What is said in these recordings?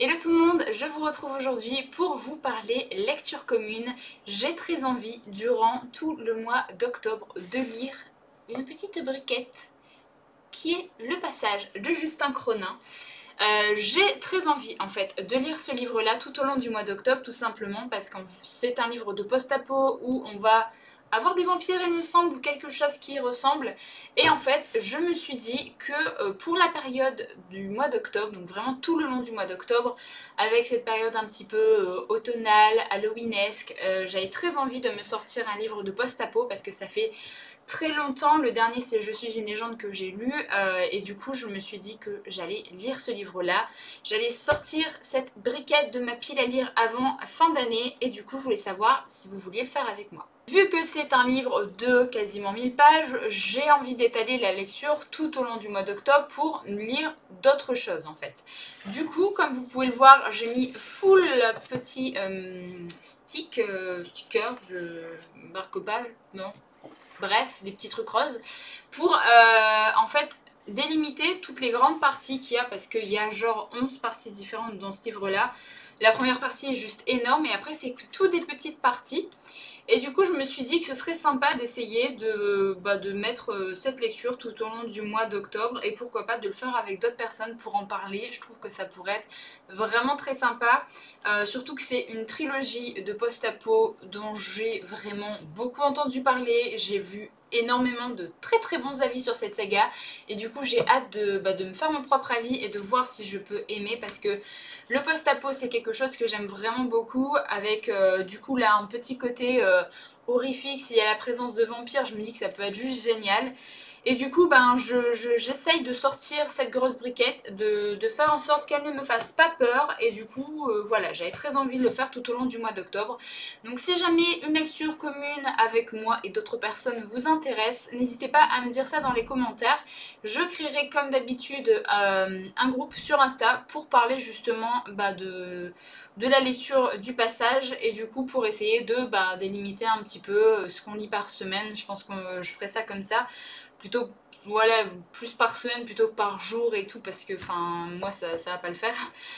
Hello tout le monde, je vous retrouve aujourd'hui pour vous parler lecture commune. J'ai très envie, durant tout le mois d'octobre, de lire une petite briquette qui est Le Passage de Justin Cronin. J'ai très envie en fait de lire ce livre-là tout au long du mois d'octobre, tout simplement parce que c'est un livre de post-apo où on va avoir des vampires, il me semble, ou quelque chose qui y ressemble. Et en fait, je me suis dit que pour la période du mois d'octobre, donc vraiment tout le long du mois d'octobre, avec cette période un petit peu automnale, halloweenesque, j'avais très envie de me sortir un livre de post-apo parce que ça fait très longtemps. Le dernier c'est Je suis une légende que j'ai lu et du coup je me suis dit que j'allais lire ce livre là. J'allais sortir cette briquette de ma pile à lire avant fin d'année et du coup je voulais savoir si vous vouliez le faire avec moi. Vu que c'est un livre de quasiment 1000 pages, j'ai envie d'étaler la lecture tout au long du mois d'octobre pour lire d'autres choses en fait. Du coup, comme vous pouvez le voir, j'ai mis full petit sticker, marque-page, non, bref, des petits trucs roses, pour en fait délimiter toutes les grandes parties qu'il y a, parce qu'il y a genre 11 parties différentes dans ce livre-là. La première partie est juste énorme et après c'est tout des petites parties. Et du coup je me suis dit que ce serait sympa d'essayer de mettre cette lecture tout au long du mois d'octobre et pourquoi pas de le faire avec d'autres personnes pour en parler. Je trouve que ça pourrait être vraiment très sympa, surtout que c'est une trilogie de post-apo dont j'ai vraiment beaucoup entendu parler. J'ai vu énormément de très très bons avis sur cette saga et du coup j'ai hâte de me faire mon propre avis et de voir si je peux aimer, parce que le post-apo c'est quelque chose que j'aime vraiment beaucoup, avec du coup là un petit côté horrifique. S'il y a la présence de vampires, je me dis que ça peut être juste génial. Et du coup, j'essaye de sortir cette grosse briquette, de faire en sorte qu'elle ne me fasse pas peur. Et du coup, voilà, j'avais très envie de le faire tout au long du mois d'octobre. Donc si jamais une lecture commune avec moi et d'autres personnes vous intéresse, n'hésitez pas à me dire ça dans les commentaires. Je créerai comme d'habitude un groupe sur Insta pour parler justement de la lecture du passage et du coup pour essayer de délimiter un petit peu ce qu'on lit par semaine. Je pense que je ferai ça comme ça, plutôt voilà, plus par semaine plutôt que par jour et tout, parce que enfin moi ça va pas le faire.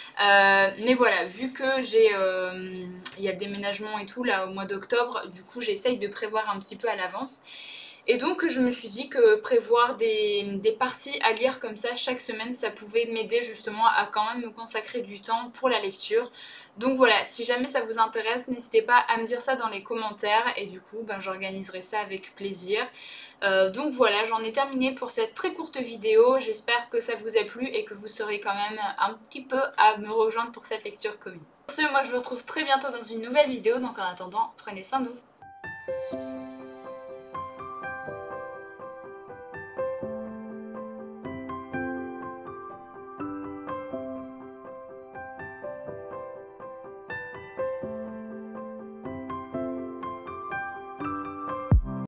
Mais voilà, vu que il y a le déménagement et tout là au mois d'octobre, du coup j'essaye de prévoir un petit peu à l'avance. Et donc je me suis dit que prévoir des parties à lire comme ça chaque semaine, ça pouvait m'aider justement à quand même me consacrer du temps pour la lecture. Donc voilà, si jamais ça vous intéresse, n'hésitez pas à me dire ça dans les commentaires et du coup j'organiserai ça avec plaisir. Donc voilà, j'en ai terminé pour cette très courte vidéo. J'espère que ça vous a plu et que vous serez quand même un petit peu à me rejoindre pour cette lecture commune. Pour ce, moi je vous retrouve très bientôt dans une nouvelle vidéo, donc en attendant, prenez soin de vous.